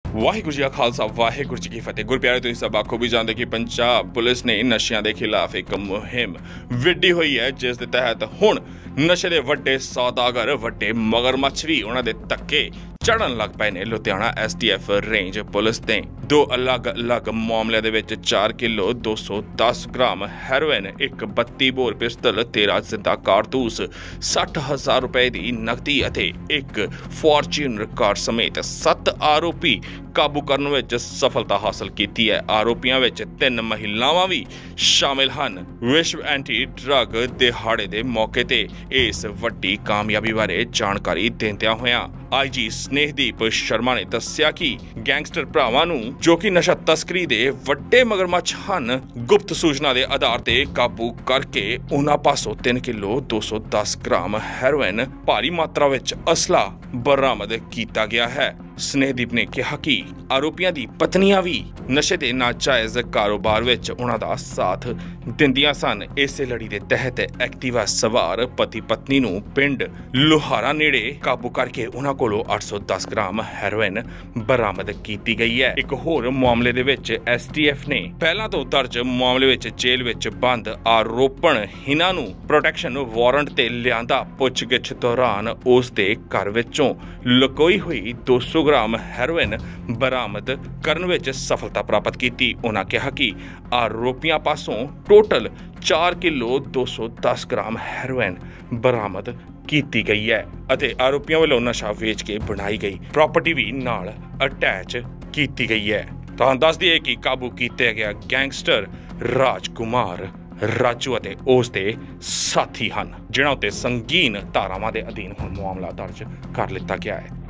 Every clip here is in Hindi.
ਵਾਹਿਗੁਰੂ ਜੀ ਕਾ ਖਾਲਸਾ ਵਾਹਿਗੁਰੂ ਜੀ ਕੀ ਫਤਿਹ। ਗੁਰਪਿਆਰੇ ਤੁਸੀਂ ਸਭ ਆਖੋ ਵੀ ਜਾਣਦੇ ਕਿ ਪੰਜਾਬ ਪੁਲਿਸ ਨੇ ਨਸ਼ਿਆਂ ਦੇ ਖਿਲਾਫ ਇੱਕ ਮੁਹਿੰਮ ਵਿੱਢੀ ਹੋਈ ਹੈ, ਜਿਸ ਦੇ ਤਹਿਤ ਹੁਣ ਨਸ਼ੇ ਦੇ ਵੱਡੇ ਸੌਦਾਗਰ, ਵੱਡੇ ਮਗਰਮੱਛ ਵੀ ਉਹਨਾਂ ਦੇ ਧੱਕੇ ਚੜਨ ਲੱਗ ਪਏ ਨੇ। ਲੁਧਿਆਣਾ STF ਰੇਂਜ ਪੁਲਿਸ ਨੇ ਦੋ ਅਲੱਗ-ਅਲੱਗ ਮਾਮਲਿਆਂ ਦੇ ਵਿੱਚ 4 ਕਿਲੋ 210 ਗ੍ਰਾਮ ਹੈਰੋਇਨ, ਇੱਕ 32 ਬੋਰ ਪਿਸਤਲ, 13 ਜ਼ਿੰਦਾ ਕਾਰਤੂਸ, 60,000 ਰੁਪਏ ਦੀ ਨਕਦੀ ਅਤੇ ਇੱਕ ਫੋਰਚੂਨਰ ਕਾਰ ਸਮੇਤ 7 ਆਰੋਪੀ ਕਾਬੂ ਕਰਨ ਵਿੱਚ ਸਫਲਤਾ ਹਾਸਲ ਕੀਤੀ ਹੈ। ਆਰੋਪੀਆਂ ਵਿੱਚ 3 ਮਹਿਲਾਵਾਂ ਵੀ ਸ਼ਾਮਿਲ ਹਨ। ਵਿਸ਼ਵ ਐਂਟੀ ਡਰੱਗ ਦਿਹਾੜੇ ਦੇ ਮੌਕੇ ਤੇ ਇਸ ਵੱਡੀ ਕਾਮਯਾਬੀ ਬਾਰੇ ਜਾਣਕਾਰੀ ਦਿੰਦਿਆਂ ਹੋਇਆਂ IG ਸਨੇਹਦੀਪ ਸ਼ਰਮਾ ਨੇ ਦੱਸਿਆ ਕਿ ਗੈਂਗਸਟਰ ਭਰਾਵਾਂ ਨੂੰ, ਜੋ ਕਿ ਨਸ਼ਾ ਤਸਕਰੀ ਦੇ ਵੱਡੇ ਮਗਰਮੱਛ ਹਨ, ਗੁਪਤ ਸੂਚਨਾ ਦੇ ਆਧਾਰ ਤੇ ਕਾਬੂ ਕਰਕੇ ਉਹਨਾਂ ਪਾਸੋਂ 3 ਕਿਲੋ 210 ਗ੍ਰਾਮ ਹੈਰੋਇਨ, ਭਾਰੀ ਮਾਤਰਾ ਵਿੱਚ ਅਸਲਾ ਬਰਾਮਦ ਕੀਤਾ ਗਿਆ ਹੈ। ਸਨੇਹਦੀਪ ਨੇ ਕਿਹਾ ਕਿ ਆਰੋਪੀਆਂ ਦੀ ਪਤਨੀਆਂ ਵੀ ਨਸ਼ੇ ਦੇ ਨਾਜਾਇਜ਼ ਕਾਰੋਬਾਰ ਵਿੱਚ ਉਹਨਾਂ ਦਾ ਸਾਥ ਦਿੰਦੀਆਂ ਸਨ। ਇਸੇ ਲੜੀ ਦੇ ਤਹਿਤ ਐਕਟਿਵਾ ਸਵਾਰ ਪਤੀ ਪਤਨੀ ਨੂੰ ਪਿੰਡ ਲੋਹਾਰਾ ਨੇੜੇ ਕਾਬੂ ਕਰਕੇ ਉਹਨਾਂ ਕੋਲੋਂ 810 ਗ੍ਰਾਮ ਹੈਰੋਇਨ ਬਰਾਮਦ ਕੀਤੀ ਗਈ ਹੈ। ਇੱਕ ਹੋਰ ਮਾਮਲੇ ਦੇ ਵਿੱਚ STF ਨੇ ਪਹਿਲਾਂ ਤੋਂ ਦਰਜ ਮਾਮਲੇ ਵਿੱਚ ਜੇਲ੍ਹ ਵਿੱਚ ਬੰਦ ਆਰੋਪਣ ਹਿਨਾ ਨੂੰ ਪ੍ਰੋਟੈਕਸ਼ਨ ਵਾਰੰਟ ਤੇ ਲਿਆਂਦਾ। ਪੁੱਛਗਿੱਛ ਦੌਰਾਨ ਉਸ ਦੇ ਘਰ ਵਿੱਚੋਂ ਲੁਕੋਈ ਹੋਈ 200 ਗ੍ਰਾਮ ਹੈਰੋਇਨ ਬਰਾਮਦ ਕਰਨ ਵਿੱਚ ਸਫਲਤਾ ਪ੍ਰਾਪਤ ਕੀਤੀ। ਉਹਨਾਂ ਕਿਹਾ ਕਿ ਆਰੋਪੀਆਂ ਪਾਸੋਂ ਟੋਟਲ 4 ਕਿਲੋ 210 ਗ੍ਰਾਮ ਹੈਰੋਇਨ ਬਰਾਮਦ ਕੀਤੀ ਗਈ ਹੈ ਅਤੇ ਆਰੋਪੀਆਂ ਵੱਲੋਂ ਨਸ਼ਾ ਵੇਚ ਕੇ ਬਣਾਈ ਗਈ ਪ੍ਰਾਪਰਟੀ ਵੀ ਨਾਲ ਅਟੈਚ ਕੀਤੀ ਗਈ ਹੈ। ਤਾਂ ਦੱਸ ਦਈਏ ਕਿ ਕਾਬੂ ਕੀਤੇ ਗਿਆ ਗੈਂਗਸਟਰ ਰਾਜਕੁਮਾਰ, ਰਾਜੂ ਅਤੇ ਉਸ ਦੇ ਸਾਥੀ ਹਨ, ਜਿਨ੍ਹਾਂ ਉੱਤੇ ਸੰਗੀਨ ਧਾਰਾਵਾਂ ਦੇ ਅਧੀਨ ਹੁਣ ਮਾਮਲਾ ਦਰਜ ਕਰ ਲਿੱਤਾ ਗਿਆ ਹੈ।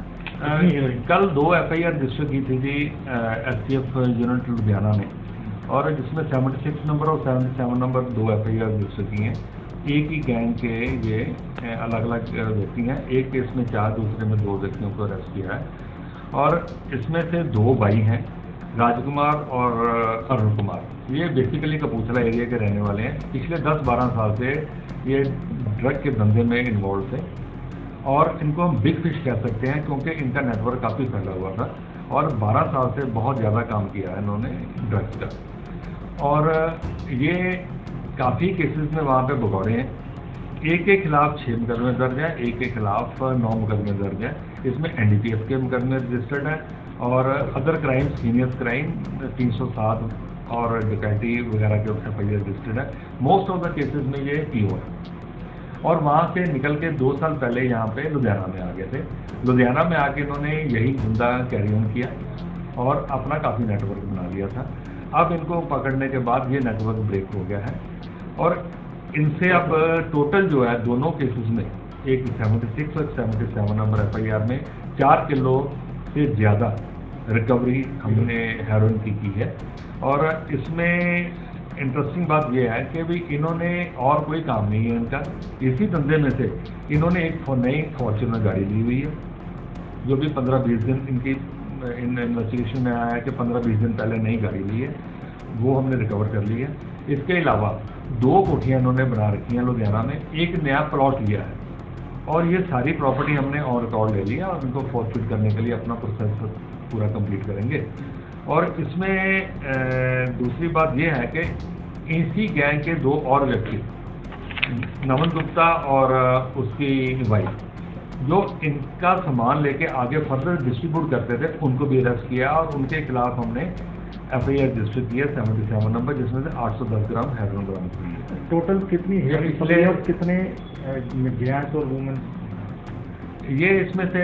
कल 2 FIR रजिस्टर की थी जी STF यूनिट लुधियाना ने, और जिसमें 76 नंबर और 77 नंबर 2 FIR रजिस्टर की हैं। एक ही गैंग के ये अलग अलग व्यक्ति हैं। एक केस में 4, दूसरे में 2 व्यक्तियों को अरेस्ट किया है और इसमें से 2 भाई हैं, राजकुमार और अरुण कुमार। ये बेसिकली कपूरथला एरिया के रहने वाले हैं। पिछले 10-12 साल से ये ड्रग के धंधे में इन्वॉल्व थे और इनको हम बिग फिश कह सकते हैं क्योंकि इनका नेटवर्क काफ़ी फैला हुआ था और 12 साल से बहुत ज़्यादा काम किया है इन्होंने ड्रग्स का। और ये काफ़ी केसेस में वहाँ पे भगौड़े हैं। एक के खिलाफ 6 मुकदमे दर्ज हैं, एक के खिलाफ 9 मुकदमे दर्ज हैं। इसमें NDPS के मुकदमे रजिस्टर्ड हैं और अदर क्राइम्स, हीनियस क्राइम 307 और डकैती वगैरह के FIR रजिस्टर्ड है। मोस्ट ऑफ द केसेस में ये PO है और वहाँ से निकल के 2 साल पहले यहाँ पे लुधियाना में आ गए थे। लुधियाना में आके इन्होंने यही धंधा कैरी ऑन किया और अपना काफ़ी नेटवर्क बना लिया था। अब इनको पकड़ने के बाद ये नेटवर्क ब्रेक हो गया है और इनसे अब टोटल जो है दोनों केसेस में, एक 76 और 77 नंबर FIR में 4 किलो से ज़्यादा रिकवरी हमने हेरोइन की है। और इसमें इंटरेस्टिंग बात यह है कि भाई इन्होंने और कोई काम नहीं है इनका, इसी धंधे में से इन्होंने एक नई फॉर्च्यूनर गाड़ी ली हुई है, जो भी 15-20 दिन इनकी इन्वेस्टिगेशन में आया है कि 15-20 दिन पहले नई गाड़ी ली है, वो हमने रिकवर कर ली है। इसके अलावा 2 कोठियाँ इन्होंने बना रखी हैं लुधियाना में, एक नया प्लॉट लिया है और ये सारी प्रॉपर्टी हमने ऑन रिकॉर्ड ले लिया और इनको फॉर्च्यूट करने के लिए अपना प्रोसेस पूरा कंप्लीट करेंगे। और इसमें दूसरी बात यह है कि इसी गैंग के 2 और व्यक्ति, नमन गुप्ता और उसकी वाइफ, जो इनका सामान लेके आगे फर्दर डिस्ट्रीब्यूट करते थे, उनको भी अरेस्ट किया और उनके खिलाफ हमने FIR रजिस्टर किया 77 नंबर, जिसमें से 810 ग्राम हेरोइन बरामद हुई है। टोटल कितनी है पिछले और कितने जेंट्स और वुमेन? ये इसमें से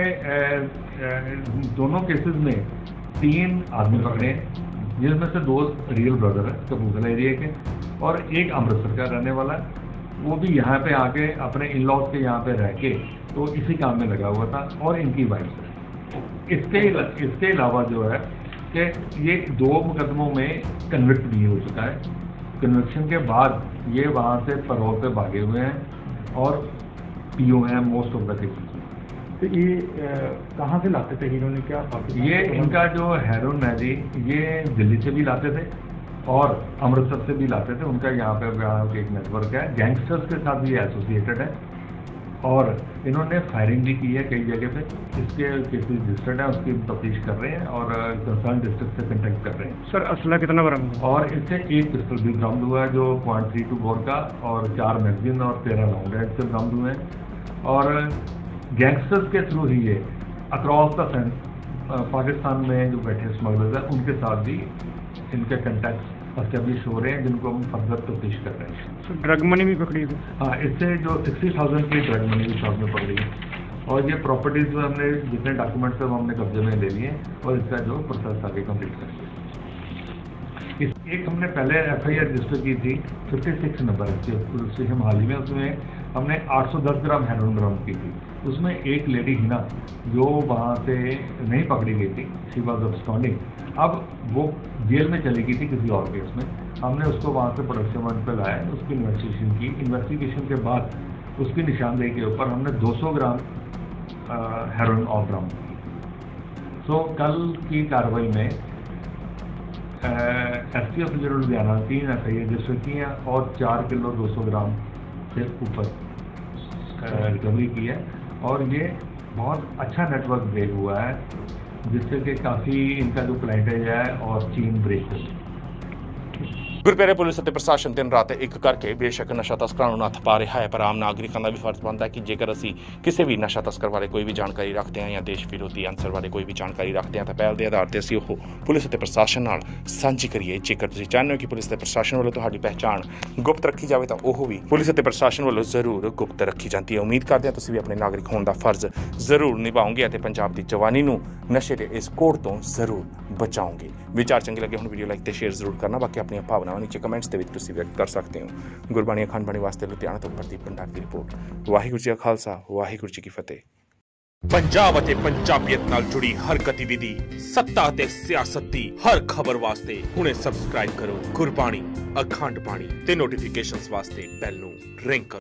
दोनों केसेस में 3 आदमी पकड़े हैं, जिसमें से 2 रियल ब्रदर है कपूरथला एरिया के और एक अमृतसर का रहने वाला है। वो भी यहाँ पे आके अपने इन लॉज के यहाँ पे रह के तो इसी काम में लगा हुआ था और इनकी वाइफ है। इसके अलावा जो है कि ये 2 मुकदमों में कन्विक्ट भी हो चुका है। कन्विक्शन के बाद ये वहाँ से पैरोल पे भागे हुए हैं और PO हैं मोस्ट ऑफ द केसेस। तो ये कहाँ से लाते थे हीरो ने? क्या ये इनका जो हेरोइन है जी, ये दिल्ली से भी लाते थे और अमृतसर से भी लाते थे। उनका यहाँ पे एक नेटवर्क है, गैंगस्टर्स के साथ भी एसोसिएटेड है और इन्होंने फायरिंग भी की है कई जगह पे। इसके केसेस रजिस्टर्ड है, उसकी तफ्तीश कर रहे हैं और कंसर्न डिस्ट्रिक्ट से कंटेक्ट कर रहे हैं। सर असला कितना बरामद हुआ? और इससे एक पिस्टल भी बरामद हुआ है जो .32 बोर का, और 4 मैगजीन और 13 राउंड है इससे बरामद हुए हैं। और गैंगस्टर्स के थ्रू ही ये अक्रॉस द फेंस पाकिस्तान में जो बैठे स्मगलर्स हैं उनके साथ भी इनके कंटैक्ट्स एस्टेब्लिश हो रहे हैं, जिनको हम फर्दर तफ्तीश कर रहे हैं। सर ड्रग मनी भी पकड़ी थी? हाँ, इससे जो 60,000 की ड्रग मनी भी साथ में पकड़ी है। और ये प्रॉपर्टीज जो हमने जितने डॉक्यूमेंट्स हैं वो हमने कब्जे में ले लिए और इसका जो प्रोसेस आगे कंप्लीट करेंगे। एक हमने पहले FIR रजिस्टर की थी 56 नंबर पुलिस स्टेशन हाल ही में, उसमें हमने 810 ग्राम हेरोइन बरामद की थी। उसमें एक लेडी हिना जो वहाँ से नहीं पकड़ी गई थी, शी वॉज अब्सकॉन्डिंग, अब वो जेल में चली गई थी किसी और केस में। हमने उसको वहाँ से प्रोडक्शन वन पे लाया, उसकी इन्वेस्टिगेशन की। इन्वेस्टिगेशन के बाद उसकी निशानदेही के ऊपर हमने 200 ग्राम हेरोइन और बरामद की। सो कल की कार्रवाई में STF जिला लुधियाना 3 FIR रजिस्टर की हैं और 4 किलो 200 ग्राम से ऊपर रिकवरी की है। और ये बहुत अच्छा नेटवर्क ब्रेक हुआ है, जिससे कि काफ़ी इनका जो क्लाइंटेज है और चीन ब्रेक हो गई। ਗੁਰਪਿਆਰੇ ਪੁਲਿਸ ਅਤੇ ਪ੍ਰਸ਼ਾਸਨ ਦਿਨ ਰਾਤ ਇੱਕ ਕਰਕੇ ਬੇਸ਼ੱਕ ਨਸ਼ਾ ਤਸਕਰਾਂ ਨੂੰ ਨੱਥ ਪਾ ਰਿਹਾ ਹੈ, ਪਰ ਆਮ ਨਾਗਰਿਕਾਂ ਦਾ ਵੀ ਫਰਜ਼ ਬਣਦਾ ਹੈ ਕਿ ਜੇਕਰ ਅਸੀਂ ਕਿਸੇ ਵੀ ਨਸ਼ਾ ਤਸਕਰ ਬਾਰੇ ਕੋਈ ਵੀ ਜਾਣਕਾਰੀ ਰੱਖਦੇ ਹਾਂ ਜਾਂ ਦੇਸ਼ ਵਿਰੋਧੀ ਅੰਸਰ ਬਾਰੇ ਕੋਈ ਵੀ ਜਾਣਕਾਰੀ ਰੱਖਦੇ ਹਾਂ ਤਾਂ ਪਹਿਲ ਦੇ ਆਧਾਰ ਤੇ ਅਸੀਂ ਉਹ ਪੁਲਿਸ ਅਤੇ ਪ੍ਰਸ਼ਾਸਨ ਨਾਲ ਸਾਂਝੀ ਕਰੀਏ। ਜੇਕਰ ਤੁਸੀਂ ਚਾਹੁੰਦੇ ਹੋ ਕਿ ਪੁਲਿਸ ਅਤੇ ਪ੍ਰਸ਼ਾਸਨ ਵੱਲੋਂ ਤੁਹਾਡੀ ਪਹਿਚਾਣ ਗੁਪਤ ਰੱਖੀ ਜਾਵੇ ਤਾਂ ਉਹ ਵੀ ਪੁਲਿਸ ਅਤੇ ਪ੍ਰਸ਼ਾਸਨ ਵੱਲੋਂ ਜ਼ਰੂਰ ਗੁਪਤ ਰੱਖੀ ਜਾਂਦੀ ਹੈ। ਉਮੀਦ ਕਰਦੇ ਹਾਂ ਤੁਸੀਂ ਵੀ ਆਪਣੇ ਨਾਗਰਿਕ ਹੋਣ ਦਾ ਫਰਜ਼ ਜ਼ਰੂਰ ਨਿਭਾਓਗੇ ਅਤੇ ਪੰਜਾਬ ਦੀ ਜਵਾਨੀ ਨੂੰ ਨਸ਼ੇ ਦੇ ਇਸ ਕੋੜ ਤੋਂ ਜ਼ਰੂਰ ਬਚਾਓਗੇ। ਵਿਚਾਰ ਚੰਗੇ ਲੱਗੇ ਹੁਣ ਵੀਡੀਓ ਲਾਈਕ ਤੇ ਸ਼ੇਅਰ ਜ਼ਰੂਰ ਕਰਨਾ। ਬਾਕੀ ਆਪਣੀਆਂ ਭਾਵਨਾਵਾਂ ਨੀਚੇ ਕਮੈਂਟਸ ਦੇ ਵਿੱਚ ਤੁਸੀਂ ਵਿਅਕਤ ਕਰ ਸਕਦੇ ਹੋ। ਗੁਰਬਾਣੀ ਅਖੰਡ ਬਾਣੀ ਵਾਸਤੇ ਲੁਧਿਆਣਾ ਤੋਂ ਪ੍ਰਦੀਪ ਭੰਡਾਰ ਦੀ ਰਿਪੋਰਟ। ਵਾਹਿਗੁਰੂ ਜੀ ਕਾ ਖਾਲਸਾ, ਵਾਹਿਗੁਰੂ ਜੀ ਕੀ ਫਤਿਹ। ਪੰਜਾਬ ਅਤੇ ਪੰਜਾਬੀਅਤ ਨਾਲ ਜੁੜੀ ਹਰ ਗਤੀਵਿਧੀ, ਸੱਤਾ ਅਤੇ ਸਿਆਸਤ ਦੀ ਹਰ ਖਬਰ ਵਾਸਤੇ ਹੁਣੇ ਸਬਸਕ੍ਰਾਈਬ ਕਰੋ ਗੁਰਬਾਣੀ ਅਖੰਡ ਬਾਣੀ ਤੇ ਨੋਟੀਫਿਕੇਸ਼ਨਸ ਵਾਸਤੇ ਬੈਲ ਨੂੰ ਰਿੰਗ ਕਰੋ।